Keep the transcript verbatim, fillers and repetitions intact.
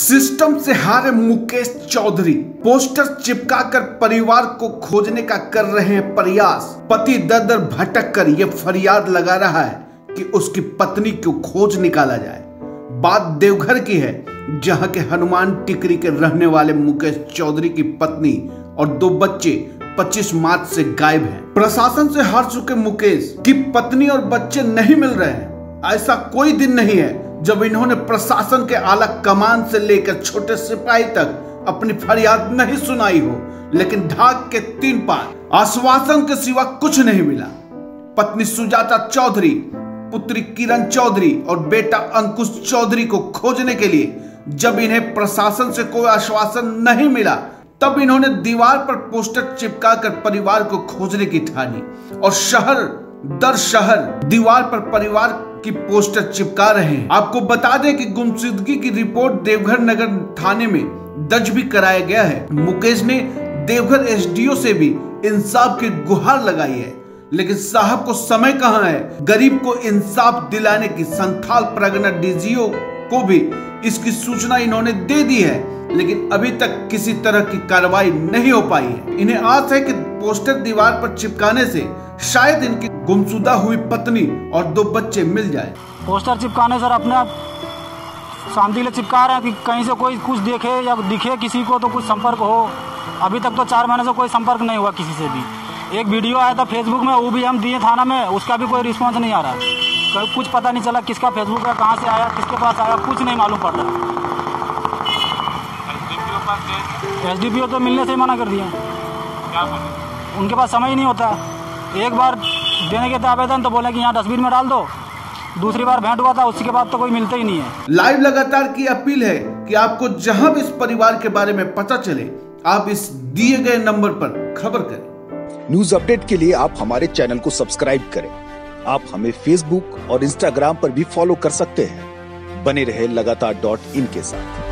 System से हारे Mukesh Chaudhary poster चिपकाकर परिवार को खोजने का कर रहे हैं प्रयास। पति दर दर भटक कर यह फरियाद लगा रहा है कि उसकी पत्नी को खोज निकाला जाए। बात देवघर की है, जहां के हनुमान टिकरी के रहने वाले मुकेश चौधरी की पत्नी और दो बच्चे पच्चीस मार्च से गायब हैं। प्रशासन से हार चुके मुकेश की पत्नी और बच्चे नहीं मिल रहे हैं। ऐसा कोई दिन नहीं है जब इन्होंने प्रशासन के आला कमान से लेकर छोटे सिपाही तक अपनी फरियाद नहीं सुनाई हो, लेकिन ढाक के तीन पार आश्वासन के सिवा कुछ नहीं मिला। पत्नी सुजाता चौधरी, पुत्री किरण चौधरी और बेटा अंकुश चौधरी को खोजने के लिए जब इन्हें प्रशासन से कोई आश्वासन नहीं मिला, तब इन्होंने दीवार पर पोस्टर चिपकाकर परिवार को खोजने की ठानी और शहर दर शहर दीवार पर परिवार की पोस्टर चिपका रहे हैं। आपको बता दें कि गुमशुदगी की रिपोर्ट देवघर नगर थाने में दर्ज भी कराया गया है। मुकेश ने देवघर एसडीओ से भी इंसाफ की गुहार लगाई है, लेकिन साहब को समय कहां है। गरीब को इंसाफ दिलाने की संथाल परगना डीजीओ को भी इसकी सूचना इन्होंने दे दी है, लेकिन अभी तक किसी तरह की कार्रवाई नहीं हो पाई है। इन्हें आस है कि पोस्टर दीवार पर चिपकाने से शायद इनकी गुमशुदा हुई पत्नी और दो बच्चे मिल जाए। पोस्टर चिपकाने सर अपने आप शांति ले चिपका रहे हैं कि कहीं से कोई कुछ देखे या दिखे किसी को तो कुछ संपर्क हो। अभी तक तो चार महीने से कोई संपर्क नहीं हुआ किसी से भी। एक वीडियो आया था फेसबुक में, वो भी हम दिए थाना में, उसका भी कोई रिस्पॉन्स नहीं आ रहा। कुछ पता नहीं चला किसका फेसबुक है, कहाँ से आया, किसके पास आया, कुछ नहीं मालूम पड़ रहा। एस डी पी ओ तो मिलने से मना कर दिया, उनके पास समय ही नहीं होता। एक बार देने के आवेदन तो बोले कि यहाँ डस्टबिन में डाल दो, दूसरी बार भेंट हुआ था, उसके बाद तो कोई मिलता ही नहीं है। लाइव लगातार की अपील है कि आपको जहां भी इस परिवार के बारे में पता चले, आप इस दिए गए नंबर पर खबर करें। न्यूज अपडेट के लिए आप हमारे चैनल को सब्सक्राइब करें। आप हमें फेसबुक और इंस्टाग्राम पर भी फॉलो कर सकते हैं। बने रहे लगातार डॉट इन के साथ।